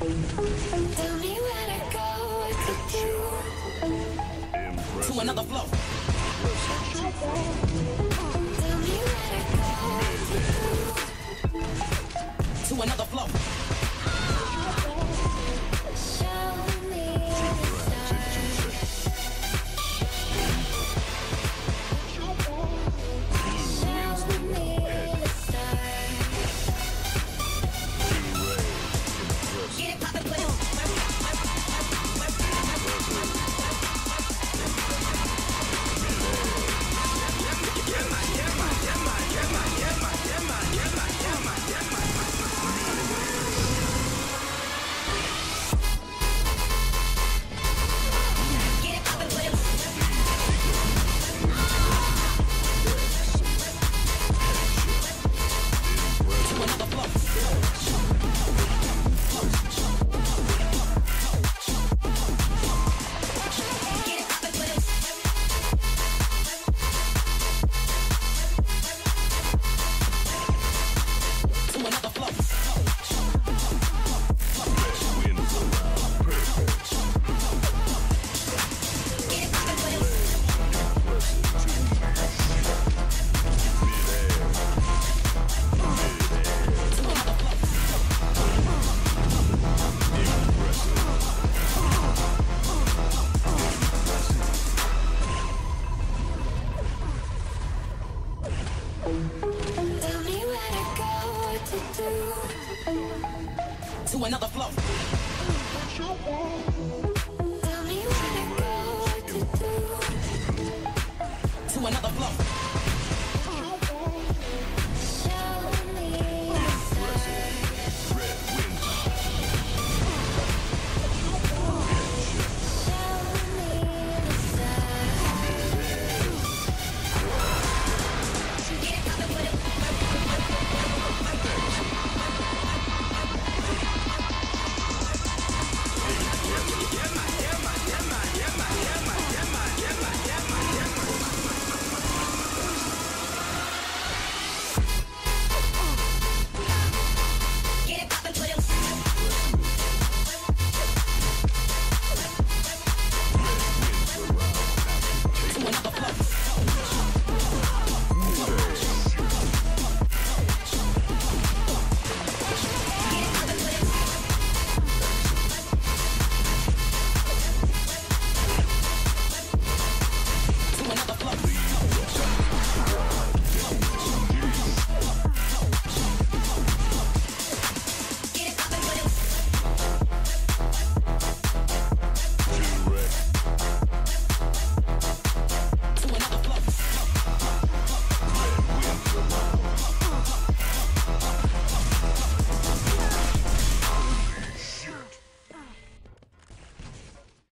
Tell me where to go, what to do. To another flow. Tell me where to go, what to do. To another flow. Show me the stars. Show me the stars. Get it poppin', put it. Tell me where to go, what to do. To another flow. Tell me where to go, what to do. To another flow.